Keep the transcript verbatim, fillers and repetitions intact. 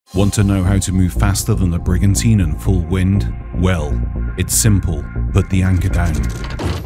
Want to know how to move faster than the Brigantine in full wind? Well, it's simple. Put the anchor down.